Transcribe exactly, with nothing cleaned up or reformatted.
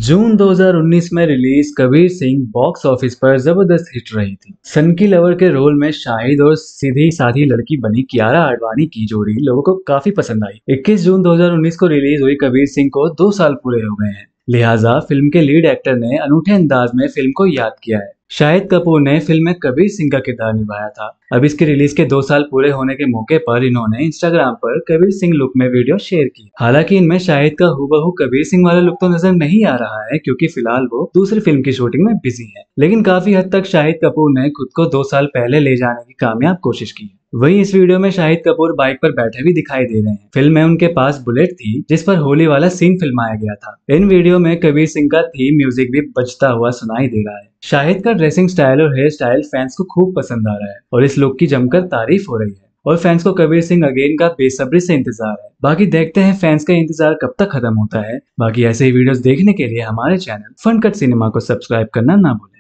जून दो हज़ार उन्नीस में release Kabir Singh box office पर जबरदस्त हिट रही थी। सन की लवर के रोल में शाहिद और सीधी साधी लड़की बनी कियारा आडवाणी की जोड़ी लोगों को काफी पसंद आई। इक्कीस जून दो हज़ार उन्नीस को रिलीज हुई कबीर सिंह को दो साल पूरे हो गए हैं, लिहाजा फिल्म के लीड एक्टर ने अनूठे अंदाज में फिल्म को याद किया है। शाहिद कपूर ने फिल्म में कबीर सिंह का किरदार निभाया था। अब इसकी रिलीज के दो साल पूरे होने के मौके पर इन्होंने इंस्टाग्राम पर कबीर सिंह लुक में वीडियो शेयर की। हालांकि इनमें शाहिद का हूबहू कबीर सिंह वाला लुक तो नजर नहीं आ रहा है, क्योंकि फिलहाल वो दूसरी फिल्म की शूटिंग में बिजी है। लेकिन काफी हद तक शाहिद कपूर ने खुद को दो साल पहले ले जाने की कामयाब कोशिश की है। वहीं इस वीडियो में शाहिद कपूर बाइक पर बैठे भी दिखाई दे रहे हैं। फिल्म में उनके पास बुलेट थी, जिस पर होली वाला सीन फिल्माया गया था। इन वीडियो में कबीर सिंह का थीम म्यूजिक भी बजता हुआ सुनाई दे रहा है। शाहिद का ड्रेसिंग स्टाइल और हेयर स्टाइल फैंस को खूब पसंद आ रहा है और इस लुक की जमकर तारीफ हो रही है और फैंस को कबीर सिंह अगेन का बेसब्री से इंतजार है। बाकी देखते हैं फैंस का इंतजार कब तक खत्म होता है। बाकी ऐसे ही वीडियोस देखने के लिए हमारे चैनल फन कट सिनेमा को सब्सक्राइब करना ना भूलें।